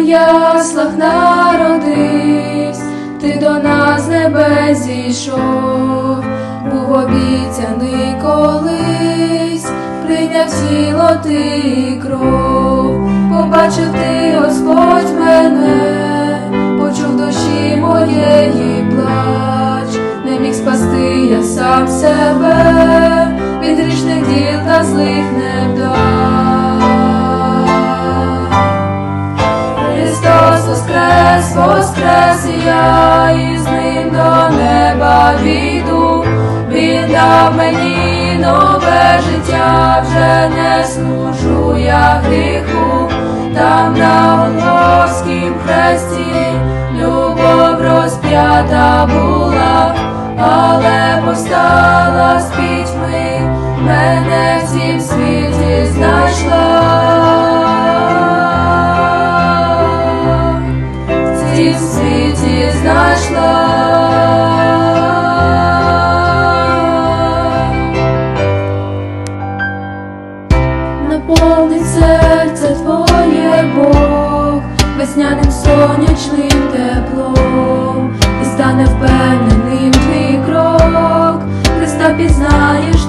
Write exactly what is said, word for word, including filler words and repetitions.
яслах народився, ти до нас з небес зійшов, був обіцяний колись, прийняв тіло ти і кров. Побачив ти, Господь, мене, почув душі моєї плач, не міг спасти я сам себе від грішних діл та злих невдач. Христос воскрес, воскрес, і я із ним до неба війду. Він дав мені нове життя, вже не служу я гріху. Там на Голгофськім хресті любов розп'ята була, але повстала з пітьми, мене в цім світі знайшла. В цім світі знайшла. Наповнить серце твоє, Бог, весняним сонячним теплом, і стане впевненим твій крок. Христа пізнаєш